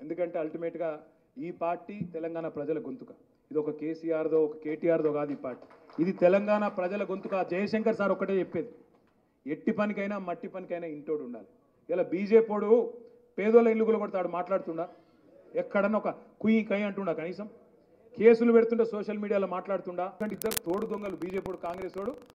ఎందుకంటే అల్టిమేట్గా ఈ పార్టీ తెలంగాణ ప్రజల గొంతుక. ఇది ఒక కేసీఆర్దో ఒక కేటీఆర్దో కాదు. ఈ పార్టీ ఇది తెలంగాణ ప్రజల గొంతుక. జయశంకర్ సార్ ఒకటే చెప్పేది, ఎట్టి పనికైనా మట్టి పనికైనా ఇంటోడు ఉండాలి. ఇలా బీజేపీడు పేదోళ్ళ ఇల్లు కొడతాడు మాట్లాడుతుండా, ఎక్కడన్నా ఒక కుయ్యి కై అంటుండా, కనీసం కేసులు పెడుతుంటే సోషల్ మీడియాలో మాట్లాడుతుండా. అంటే ఇద్దరు తోడు దొంగలు, బీజేపీ కాంగ్రెస్ వాడు.